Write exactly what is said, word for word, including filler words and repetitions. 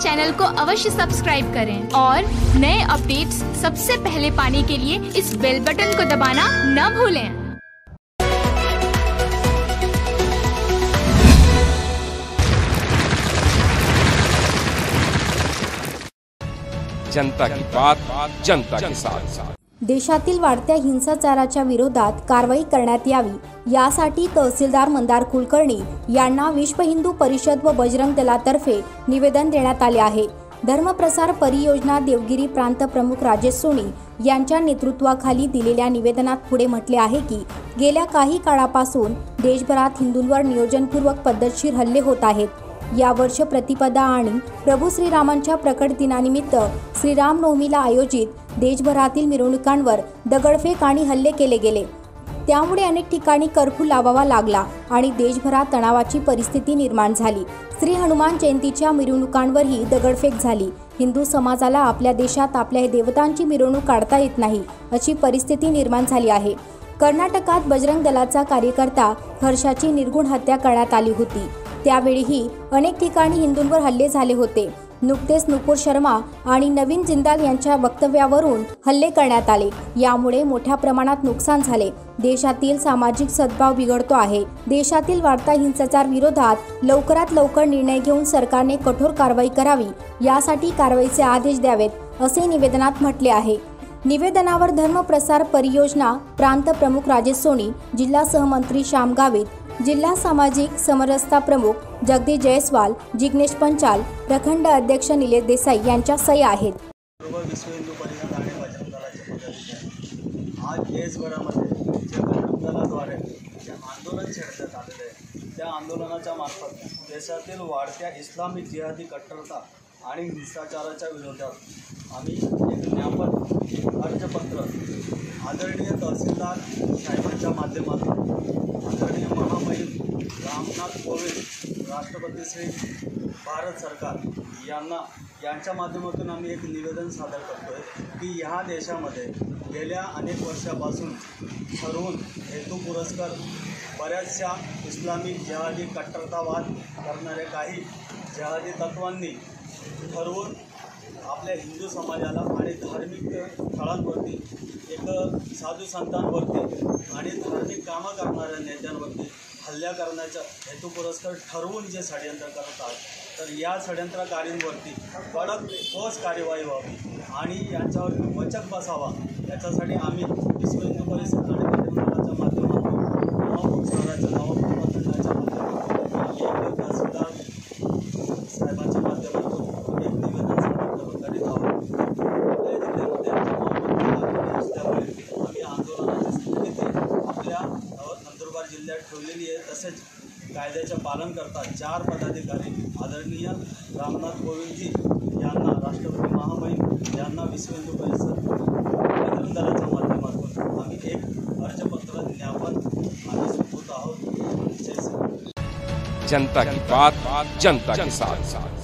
Channel को अवश्य subscribe करें और नए अपडेट्स सबसे पहले पाने के लिए इस बेल बटन को दबाना न भूलें। जनता की बात जनता के साथ। देशातील वाढत्या हिंसाचाराच्या विरोधात कारवाई करण्यात यावी यासाठी तहसीलदार मंदार कुलकर्णी यांना विश्व हिंदू परिषद व बजरंग दलातर्फे निवेदन देण्यात आले आहे। धर्मप्रसार परियोजना देवगिरी प्रांत प्रमुख राजेश सोनी यांच्या नेतृत्वाखाली दिलेल्या निवेदनात पुढे म्हटले आहे की गेल्या काही काळापासून देशभरात हिंदूंवर नियोजनपूर्वक पद्धतशीर हल्ले होत आहेत। या वर्ष प्रतिपदा आणि प्रभू श्रीरामांच्या प्रकट दिनानिमित्त श्रीरामनवमीला आयोजित देशभरातील मिरवणुकांवर दगडफेक आणि हल्ले केले गेले। त्यामुळे अनेक ठिकाणी कर्फ्यू लावावा लागला आणि देशभरात तणावाची परिस्थिती निर्माण झाली। श्री हनुमान जयंतीच्या मिरवणुकांवरही दगडफेक झाली। हिंदू समाजाला आपल्या देशात आपल्या देवतांची मिरवणूक काढता येत नाही अशी परिस्थिती निर्माण झाली आहे। कर्नाटकात बजरंग दलाचा कार्यकर्ता हर्षाची निर्गुण हत्या करण्यात आली होती। त्यावेळीही अनेक ठिकाणी हिंदूंवर हल्ले झाले होते। नुकतेच नुपूर शर्मा आणि नवीन जिंदाल यांच्या वक्तव्यावरून हल्ले करण्यात आले। यामुळे मोठ्या प्रमाणात नुकसान झाले। देशातील सामाजिक सद्भाव बिघडतो आहे। देशातील वाढता हिंसाचार विरोधात लवकरात लवकर निर्णय घेऊन सरकारने कठोर कारवाई करावी यासाठी कारवाईचे आदेश द्यावेत असे निवेदनात म्हटले आहे। निवेदनावर धर्मप्रसार परियोजना प्रांत प्रमुख राजेश सोनी, जिल्हा सहमंत्री श्याम गावित, जिल्हा सामाजिक समरसता प्रमुख जगदीश जयस्वाल, जिग्नेश पंचाल, प्रखंड अध्यक्ष निलेश देसाई यांच्या सही आहेत। विश्व हिंदू परिषद आणि बजरंग दलाचे पदाधिकारी आज देशभरामध्ये जे बजरंग दलाद्वारे जे आंदोलन छेडण्यात आलेले आहे त्या आंदोलनाच्या मार्फत देशातील वाढत्या इस्लामी जिहादी कट्टरता आणि हिंसाचाराच्या विरोधात आम्ही एक ज्ञापन अर्जपत्र आदरणीय तहसीलदार साहेबांच्या माध्यमातून आदरणीय महामहिम रामनाथ कोविंद राष्ट्रपती श्री भारत सरकार यांना यांच्या माध्यमातून आम्ही एक निवेदन सादर करतो आहे की ह्या देशामध्ये गेल्या अनेक वर्षापासून ठरवून हेतू पुरस्कार बऱ्याचशा इस्लामी जिहादी कट्टरतावाद करणाऱ्या काही जिहादी तत्वांनी ठरवून आपल्या हिंदू समाजाला आणि धार्मिक स्थळांवरती एक साधू संतांवरती आणि धार्मिक कामं करणाऱ्या नेत्यांवरती हल्ला करण्याचा हेतू पुरस्कार ठरवून जे षडयंत्र करत आहेत तर या षडयंत्रकारींवरती कडक ठोस कार्यवाही व्हावी आणि यांच्यावर वचक बसावा याच्यासाठी आम्ही विश्व हिंदू परिषद आणि बजरंग दलाच्या माध्यमातून नवापूर शहराच्या नवापूर मतदाराच्या माध्यमातून तहसीलदार साहेबांच्या माध्यमातून एक निवेदन सादर करीत आहोत। आपल्या जिल्ह्यामध्ये असल्यामुळे आम्ही आंदोलनाची स्थिती आपल्या नंदुरबार जिल्ह्यात ठेवलेली आहे। तसेच कायद्याचे पालन करता चार पदाधिकारी आदरणीय रामनाथ कोविंदजी यांना राष्ट्रपती महामहिम यांना विश्व हिंदू परिषद बजरंग दलाच्या माध्यमातून आम्ही एक अर्जपत्र ज्ञापन आम्ही सोपवत आहोत। जनता की बात जनता के साथ।